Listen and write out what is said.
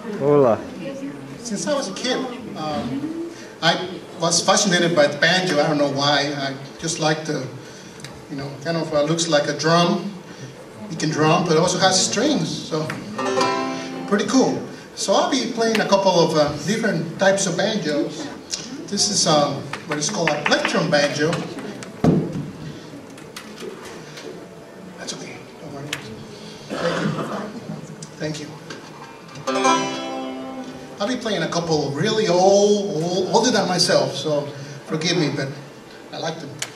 Hola. Since I was a kid, I was fascinated by the banjo. I don't know why. I just like the, kind of looks like a drum. You can drum, but it also has strings, so pretty cool. So I'll be playing a couple of different types of banjos. This is what is called a plectrum banjo. That's okay, don't worry. Thank you. I'll be playing a couple really older than myself, so forgive me, but I like them.